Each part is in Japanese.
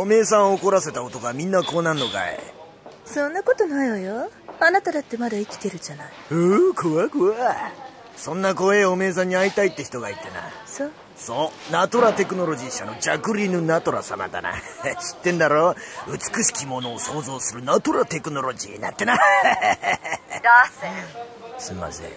めえさんを怒らせた男はみんなこうなんのかい。 そんなことないわよ。あなただってまだ生きてるじゃない。 怖い。そんな怖えおめえさんに会いたいって人がいてな。そう、ナトラテクノロジー社のジャクリーヌ・ナトラ様だな。知ってんだろ、美しきものを創造するナトラテクノロジーなんてな。 ラーセン。 すんません。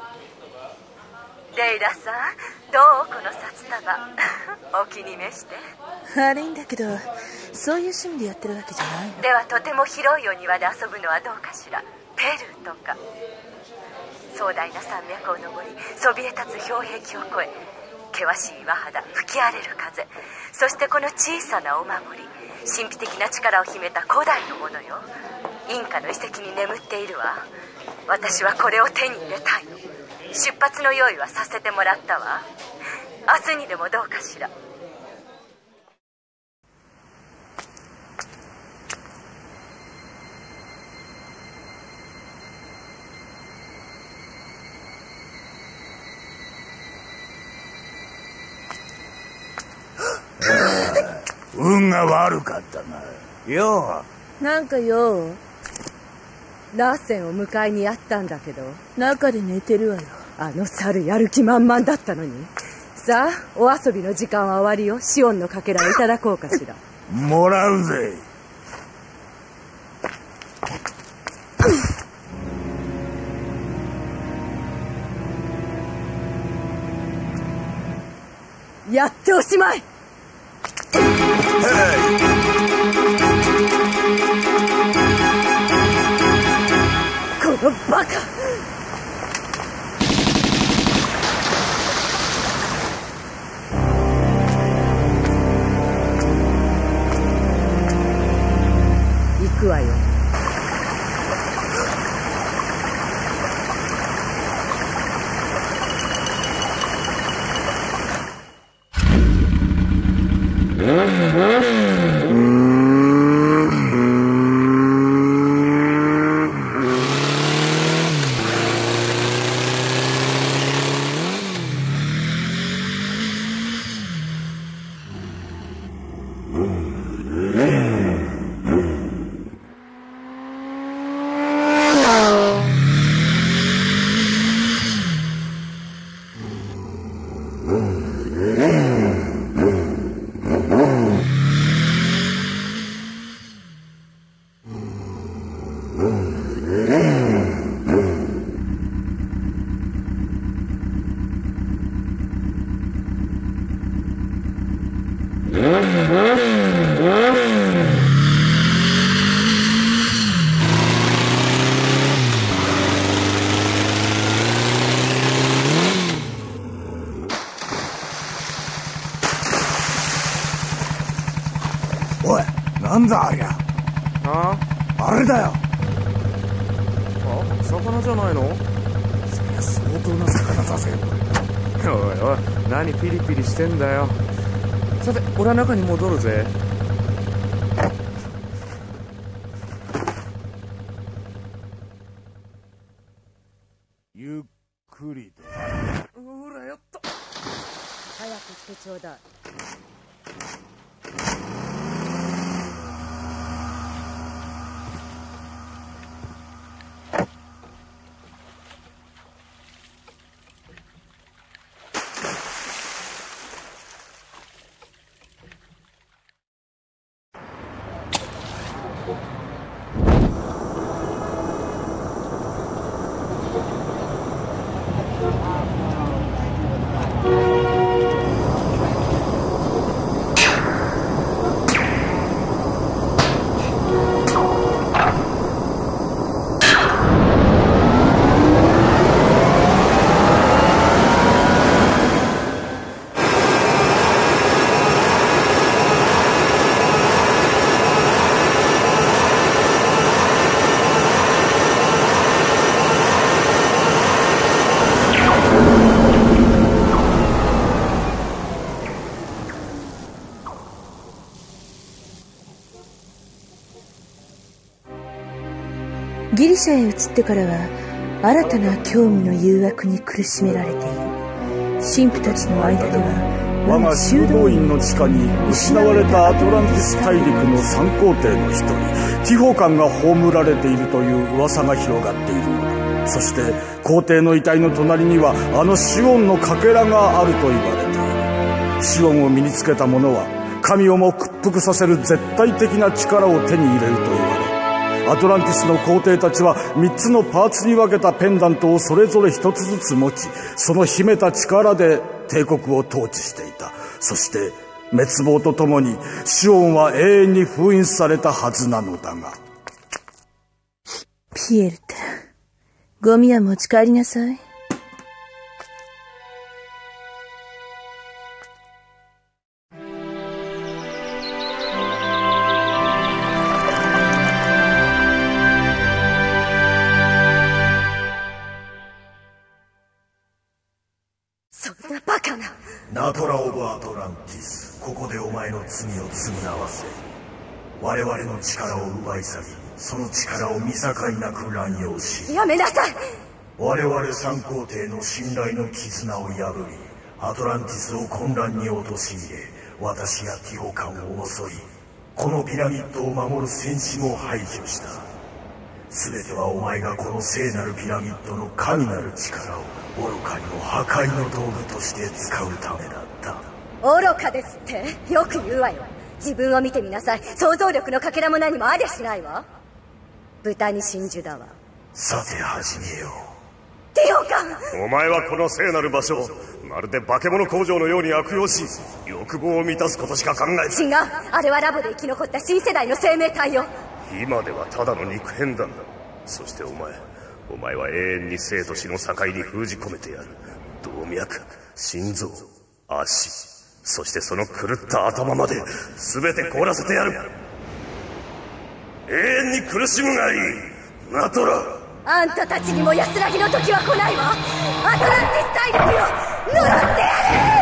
レイラさん、どうこの札束。お気に召して。 悪いんだけど、そういう趣味でやってるわけじゃないの。 ではとても広いお庭で遊ぶのはどうかしら。ペルーとか。壮大な山脈を登り、そびえ立つ氷壁を越え、険しい岩肌、吹き荒れる風、そしてこの小さなお守り、神秘的な力を秘めた古代のものよ。インカの遺跡に眠っているわ。私はこれを手に入れたいの。出発の用意はさせてもらったわ。明日にでもどうかしら。 運が悪かったな。よう。なんかよ、ラーセンを迎えにやったんだけど、 中で寝てるわよ。 あの猿やる気満々だったのに。さあ、お遊びの時間は終わりよ。シオンのかけらをいただこうかしら。 もらうぜ。 やっておしまい。このバカ。行くわよ。 おい、なんだありゃ。あれだよ。 あ、魚じゃないの？ そりゃ相当な魚だぜ。 おいおい、何ピリピリしてんだよ。さて、俺は中に戻るぜ。 ゆっくりと。 ほら、やった。 早くしてちょうだい。 ギリシャへ移ってからは新たな興味の誘惑に苦しめられている。神父たちの間では我が修道院の地下に失われたアトランティス大陸の三皇帝の一人ティホカンが葬られているという噂が広がっているのだ。そして皇帝の遺体の隣にはあのシオンのかけらがあると言われている。シオンを身につけた者は神をも屈服させる絶対的な力を手に入れると言われ、アトランティスの皇帝たちは3つのパーツに分けたペンダントをそれぞれ1つずつ持ち、その秘めた力で帝国を統治していた。そして滅亡とともにシオンは永遠に封印されたはずなのだが。 ピエールったらゴミは持ち帰りなさい。 ナトラ・オブ・アトランティス、ここでお前の罪を償わせ、我々の力を奪い去り、その力を見境なく乱用し、 やめなさい。 我々三皇帝の信頼の絆を破り、アトランティスを混乱に陥れ、私やティホカンを襲い、このピラミッドを守る戦士も排除した。全てはお前がこの聖なるピラミッドの神なる力を愚かにも破壊の道具として使うためだった。 愚かですってよく言うわよ。自分を見てみなさい。想像力のかけらも何もありゃしないわ。豚に真珠だわ。 さて始めよう。 ティホカン、 お前はこの聖なる場所をまるで化け物工場のように悪用し、欲望を満たすことしか考えず。 違う、あれはラボで生き残った新世代の生命体よ。 今ではただの肉片弾だ。そしてお前は永遠に生と死の境に封じ込めてやる。動脈、心臓、足、そしてその狂った頭まで全て凍らせてやる。永遠に苦しむがいい、ナトラ。 あんたたちにも安らぎの時は来ないわ。アトランティス大陸よ、呪ってやる。